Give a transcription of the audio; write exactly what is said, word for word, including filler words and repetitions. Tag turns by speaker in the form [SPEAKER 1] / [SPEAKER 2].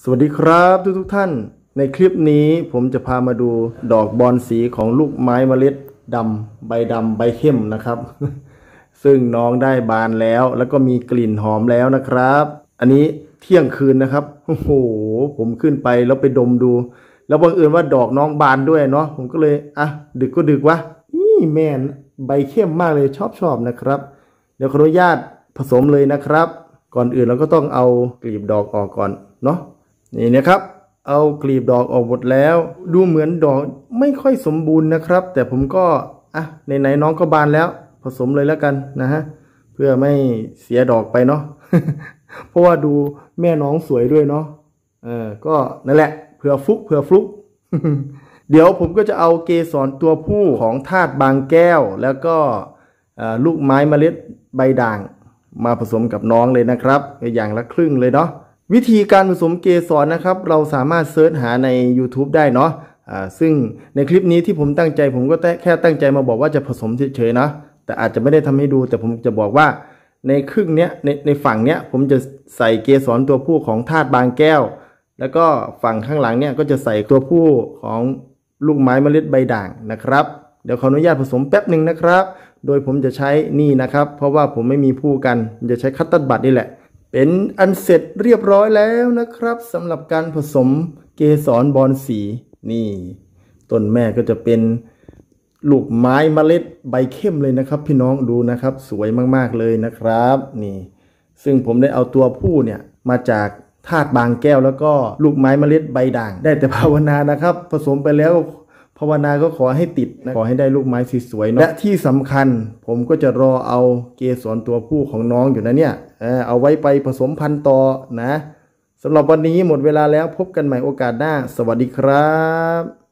[SPEAKER 1] สวัสดีครับทุกทุกท่านในคลิปนี้ผมจะพามาดูดอกบอนสีของลูกไม้เมล็ดดำใบดำใบเข้มนะครับ ซึ่งน้องได้บานแล้วแล้วก็มีกลิ่นหอมแล้วนะครับอันนี้เที่ยงคืนนะครับโอ้โหผมขึ้นไปแล้วไปดมดูแล้วบังเอิญว่าดอกน้องบานด้วยเนาะผมก็เลยอ่ะดึกก็ดึกวะนี่แม่นใบเข้มมากเลยชอบชอบนะครับเดี๋ยวขออนุญาตผสมเลยนะครับก่อนอื่นเราก็ต้องเอากลีบดอกออกก่อนเนาะนี่นะครับเอากลีบดอกออกหมดแล้วดูเหมือนดอกไม่ค่อยสมบูรณ์นะครับแต่ผมก็อ่ะไหนๆน้องก็บานแล้วผสมเลยแล้วกันนะฮะเพื่อไม่เสียดอกไปเนาะ เพราะว่าดูแม่น้องสวยด้วยเนาะเออก็นั่นแหละเผื่อฟลุกเผื่อฟลุก เดี๋ยวผมก็จะเอาเกสรตัวผู้ของธาตุบางแก้วแล้วก็ลูกไม้เมล็ดใบด่างมาผสมกับน้องเลยนะครับอย่างละครึ่งเลยเนาะวิธีการผสมเกสรนะครับเราสามารถเซิร์ชหาใน YouTube ได้เนาะอ่าซึ่งในคลิปนี้ที่ผมตั้งใจผมก็แค่ตั้งใจมาบอกว่าจะผสมเฉยๆนะแต่อาจจะไม่ได้ทำให้ดูแต่ผมจะบอกว่าในครึ่งเนี้ยในในฝั่งเนี้ยผมจะใส่เกสรตัวผู้ของธาตุบางแก้วแล้วก็ฝั่งข้างหลังเนี้ยก็จะใส่ตัวผู้ของลูกไม้เมล็ดใบด่างนะครับเดี๋ยวขออนุญาตผสมแป๊บหนึ่งนะครับโดยผมจะใช้นี่นะครับเพราะว่าผมไม่มีผู้กันจะใช้คัตเตอร์บัดนี่แหละเป็นอันเสร็จเรียบร้อยแล้วนะครับสำหรับการผสมเกสรบอนสีนี่ต้นแม่ก็จะเป็นลูกไม้เมล็ดใบเข้มเลยนะครับพี่น้องดูนะครับสวยมากๆเลยนะครับนี่ซึ่งผมได้เอาตัวผู้เนี่ยมาจากธาตุบางแก้วแล้วก็ลูกไม้เมล็ดใบด่างได้แต่ภาวนานะครับผสมไปแล้วภาวนาก็ขอให้ติดนะขอให้ได้ลูกไม้สวยๆและที่สำคัญผมก็จะรอเอาเกสรตัวผู้ของน้องอยู่นะเนี่ยเออเอาไว้ไปผสมพันธุ์ต่อนะสำหรับวันนี้หมดเวลาแล้วพบกันใหม่โอกาสหน้าสวัสดีครับ